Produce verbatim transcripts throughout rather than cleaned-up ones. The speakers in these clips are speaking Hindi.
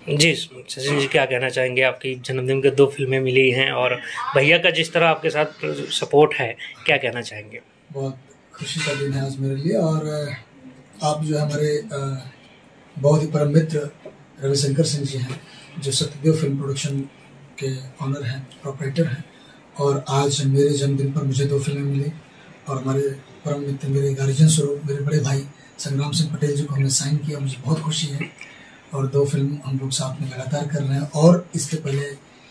जी सचिन जी, क्या कहना चाहेंगे? आपकी जन्मदिन के दो फिल्में मिली हैं और भैया का जिस तरह आपके साथ सपोर्ट है, क्या कहना चाहेंगे? बहुत खुशी का दिन है आज मेरे लिए। और आप जो है हमारे बहुत ही परम मित्र रविशंकर सिंह जी हैं, जो सत्यदेव फिल्म प्रोडक्शन के ऑनर हैं, प्रोपराइटर हैं। और आज मेरे जन्मदिन पर मुझे दो फिल्में मिली और हमारे परम मित्र, मेरे गार्जियन स्वरूप मेरे बड़े भाई संग्राम सिंह पटेल जी को हमने साइन किया। मुझे बहुत खुशी है और दो फिल्म हम लोग साथ में लगातार कर रहे हैं और इसके पहले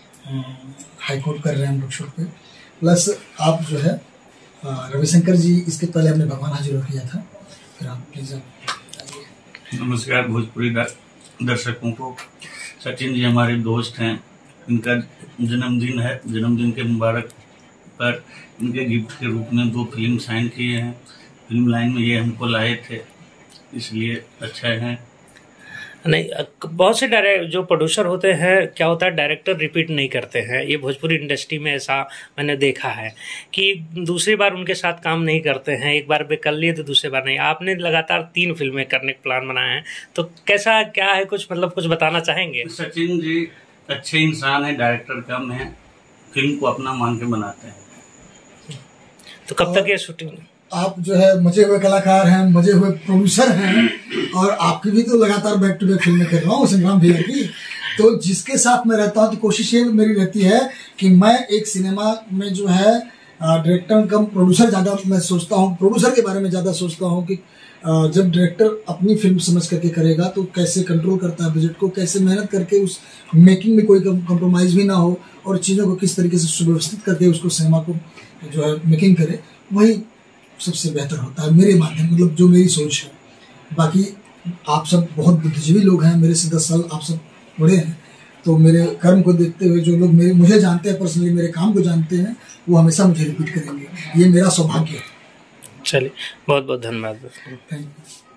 हाई कोर्ट कर रहे हैं हम लोग शूट पे। प्लस आप जो है रविशंकर जी, इसके पहले हमने भगवान हाजिर किया था। फिर आप प्लीज आइए। नमस्कार भोजपुरी दर्शकों को। सचिन जी हमारे दोस्त हैं, इनका जन्मदिन है। जन्मदिन के मुबारक पर इनके गिफ्ट के रूप में दो फिल्म साइन किए हैं। फिल्म लाइन में ये हमको लाए थे, इसलिए अच्छा है। नहीं, बहुत से डायरेक्टर जो प्रोड्यूसर होते हैं, क्या होता है, डायरेक्टर रिपीट नहीं करते हैं। ये भोजपुरी इंडस्ट्री में ऐसा मैंने देखा है कि दूसरी बार उनके साथ काम नहीं करते हैं। एक बार वे कर लिए तो दूसरी बार नहीं। आपने लगातार तीन फिल्में करने का प्लान बनाया है, तो कैसा क्या है, कुछ मतलब कुछ बताना चाहेंगे? सचिन जी अच्छे इंसान है, डायरेक्टर कम है, फिल्म को अपना मान के बनाते हैं। तो कब तक ये शूटिंग? आप जो है मजे हुए कलाकार हैं, मजे हुए प्रोड्यूसर हैं और आपकी भी तो लगातार बैक टू बैक फिल्में कर रहा हूँ संग्राम भैया की। तो जिसके साथ मैं रहता हूँ तो कोशिश ये मेरी रहती है कि मैं एक सिनेमा में जो है डायरेक्टर कम प्रोड्यूसर ज़्यादा मैं सोचता हूँ, प्रोड्यूसर के बारे में ज़्यादा सोचता हूँ कि जब डायरेक्टर अपनी फिल्म समझ करके करेगा तो कैसे कंट्रोल करता है बजट को, कैसे मेहनत करके उस मेकिंग में कोई कंप्रोमाइज़ भी ना हो और चीज़ों को किस तरीके से सुव्यवस्थित करके उसको सिनेमा को जो है मेकिंग करे, वही सबसे बेहतर होता है मेरे माध्यम, मतलब जो मेरी सोच है। बाकी आप सब बहुत बुद्धिजीवी लोग हैं, मेरे से दस साल आप सब बड़े हैं, तो मेरे कर्म को देखते हुए जो लोग मेरे मुझे जानते हैं पर्सनली, मेरे काम को जानते हैं, वो हमेशा मुझे रिपीट करेंगे। ये मेरा सौभाग्य है। चलिए, बहुत बहुत धन्यवाद। Thank you.